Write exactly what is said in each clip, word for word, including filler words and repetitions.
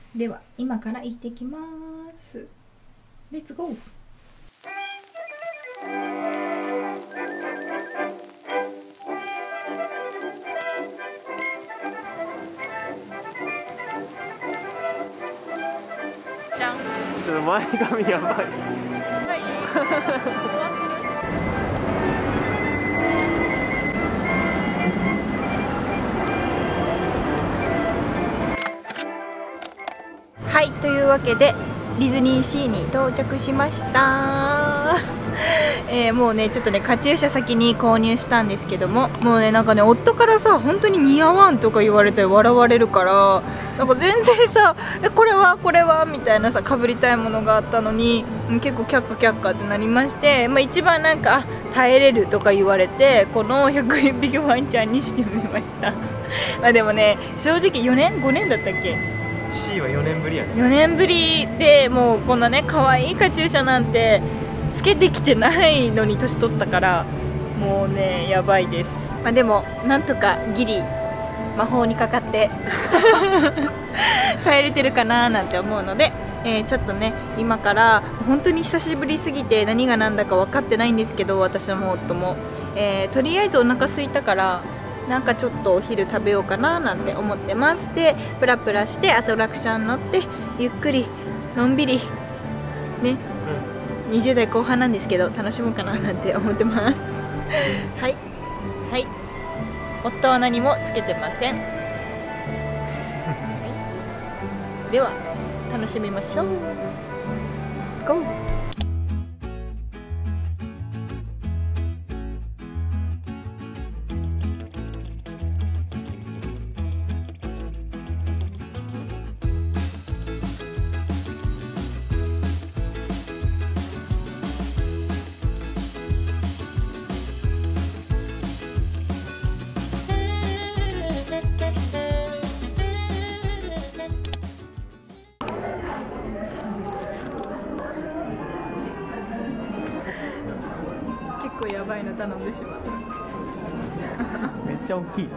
では今から行ってきます。レッツゴー。 ちょっと前髪やばい。 はい、というわけでディズニーシーに到着しましたえー、もうねちょっとねカチューシャ先に購入したんですけども、もうねなんかね夫からさ本当に似合わんとか言われて笑われるから、なんか全然さこれはこれはみたいなさかぶりたいものがあったのに結構却下却下ってなりまして、まあ、一番なんか耐えれるとか言われてこのひゃくいっぴきワンちゃんにしてみましたまあでもね正直よねんごねんだったっけ、 C はよねんぶりやね。 よねんぶりでもうこんなね可愛いカチューシャなんてつけてきてないのに年取ったからもうねやばいです。まあでもなんとかギリ魔法にかかって耐えれてるかななんて思うので、えー、ちょっとね今から本当に久しぶりすぎて何が何だか分かってないんですけど、私も夫も、えー、とりあえずお腹空いたからなんかちょっとお昼食べようかななんて思ってます。でプラプラしてアトラクション乗ってゆっくりのんびりね、うん、にじゅう代後半なんですけど楽しもうかななんて思ってますはいはい、夫は何もつけてません、はい、では楽しみましょう。ゴー。結構やばいの頼んでしまうめっちゃ大きい。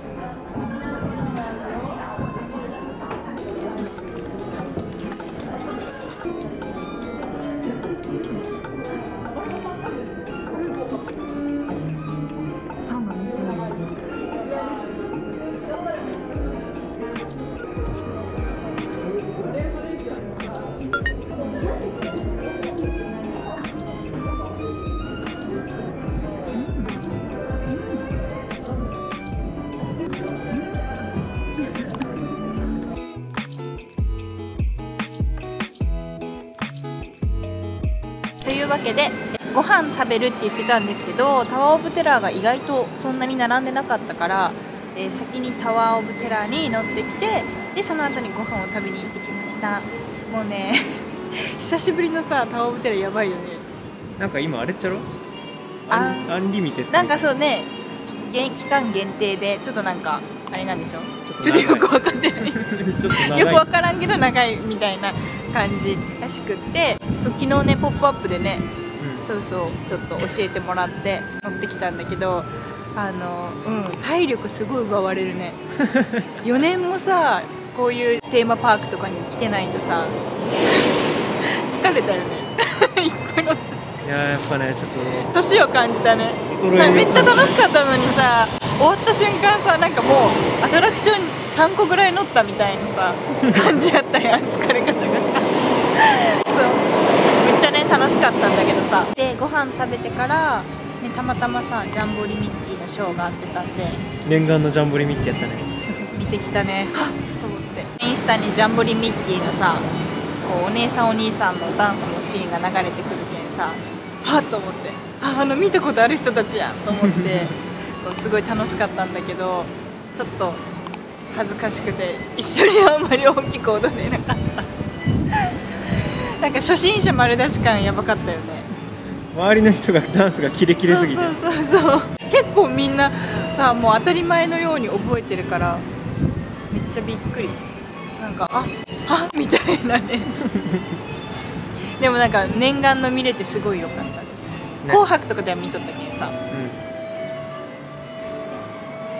というわけでご飯食べるって言ってたんですけど、タワーオブテラーが意外とそんなに並んでなかったから、えー、先にタワーオブテラーに乗ってきて、でその後にご飯を食べに行ってきました。もうね久しぶりのさタワーオブテラーやばいよね。 なんか今あれっちゃろ、アン、アンリミテッドなんかそうね、期間限定でちょっとなんかあれなんでしょ、ちょっとよく分かってないよく分からんけど長いみたいな感じらしくって、そう昨日ね「ポップアップでね、うん、そうそうちょっと教えてもらって乗ってきたんだけど、あのうん体力すごい奪われるねよねんもさこういうテーマパークとかに来てないとさ疲れたよねいっぱい乗って。 いやーやっぱねちょっと年を感じたね。めっちゃ楽しかったのにさ、終わった瞬間さなんかもうアトラクションさんこぐらい乗ったみたいなさ感じやったやん、疲れ方がさそうめっちゃね楽しかったんだけどさ、でご飯食べてから、ね、たまたまさジャンボリミッキーのショーがあってたんで、 念願のジャンボリミッキーやったね見てきたねはっと思って、インスタにジャンボリミッキーのさこうお姉さんお兄さんのダンスのシーンが流れてくるけんさ、はっと思って、ああの見たことある人たちやんと思ってすごい楽しかったんだけど、ちょっと恥ずかしくて一緒にあんまり大きく踊れなかったなんか初心者丸出し感やばかったよね。 周りの人がダンスがキレキレすぎて、 そうそうそうそう結構みんなさもう当たり前のように覚えてるからめっちゃびっくり、なんかああみたいなねでもなんか念願の見れてすごい良かったです、ね、紅白とかでは見とったけんさ、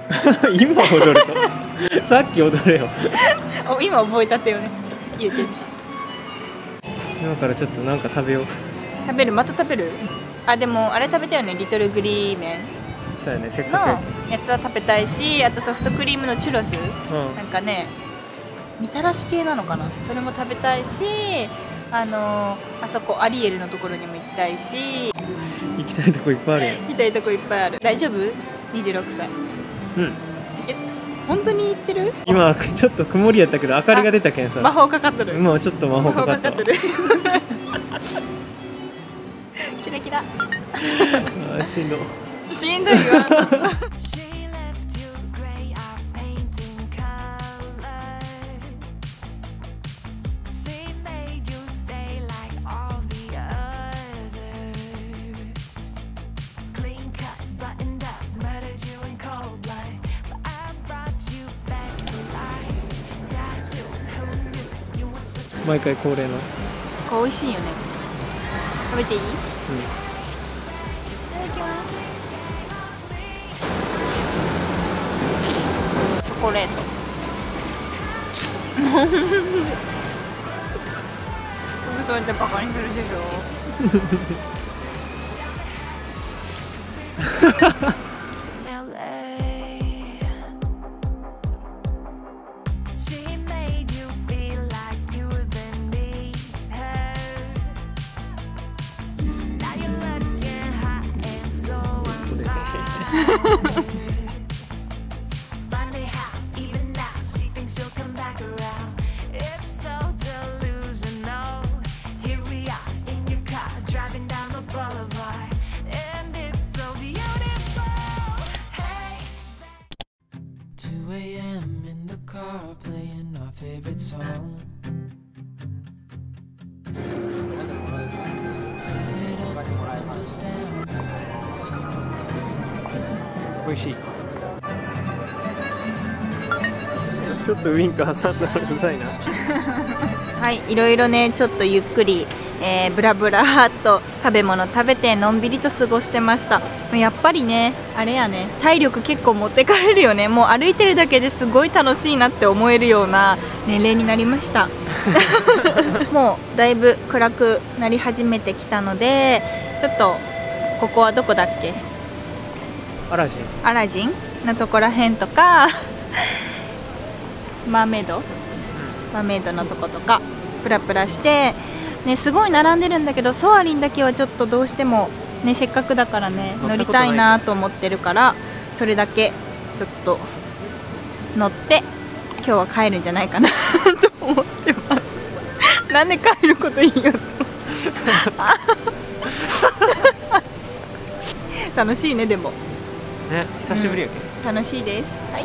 今踊るとさっき踊れよお今覚えたってよね言うて。 今からちょっとなんか食べよう。 食べるまた食べる。あでもあれ食べたよね、リトルグリーメンそうやね、せっかのくやつは食べたいし、あとソフトクリームのチュロス、 うんなんかねみたらし系なのかな、それも食べたいし、あのー、あそこアリエルのところにも行きたいし、 行きたいとこいっぱいあるやん。 行きたいとこいっぱいある。大丈夫？にじゅうろくさい。 うんえ本当に言ってる？ 今ちょっと曇りやったけど明かりが出たけんさ、 魔法かかっとる。 今はちょっと魔法かかったわ。 魔法かかっとるキラキラあーしんど。 しんどいわ毎回恒例の。 これ美味しいよね。食べていい？いうん。 ただきます。チョコレートすぐといてバカにするでしょ two a m in the car playing our favorite song. Turn it up, windows down. 美味しい。ちょっとウインク挟んだらうざいな。 はい、いろいろねちょっとゆっくり、えー、ブラブラっと食べ物食べてのんびりと過ごしてました。やっぱりねあれやね、体力結構持ってかれるよね。もう歩いてるだけですごい楽しいなって思えるような年齢になりましたもうだいぶ暗くなり始めてきたので、ちょっとここはどこだっけ、 アラジン。 アラジンのとこらへんとかマーメイドマーメイドのとことかプラプラして、ね、すごい並んでるんだけど、ソアリンだけはちょっとどうしても、ね、せっかくだからね乗りたいなと思ってるから、それだけちょっと乗って今日は帰るんじゃないかなと思ってますなんで帰ることいいよ楽しいね。でもね、久しぶりやけ、 うん、楽しいです。はい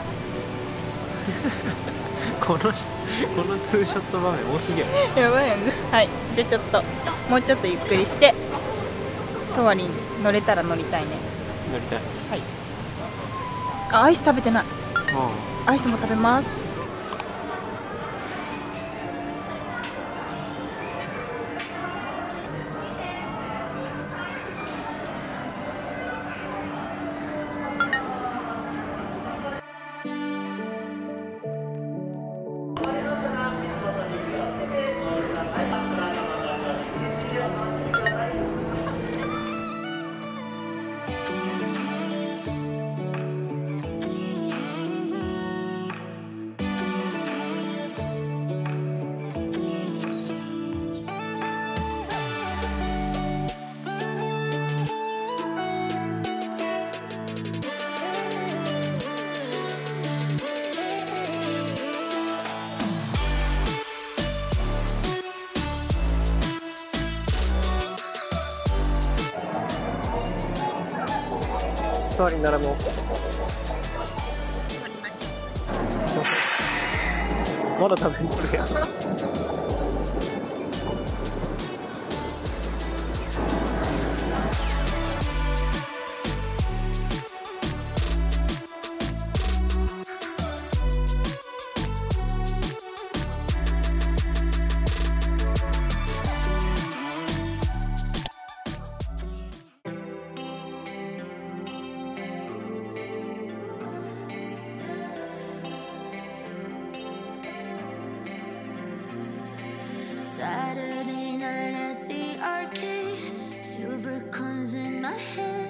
このこのツーショット場面多すぎやね。 やばいよね。はい、じゃあちょっともうちょっとゆっくりしてソアリン乗れたら乗りたいね。 乗りたい。 はい。あ、アイス食べてない。 あアイスも食べます。 ストーリー並ぼう。まだ食べに来るやん。 Saturday night at the arcade, silver coins in my hand.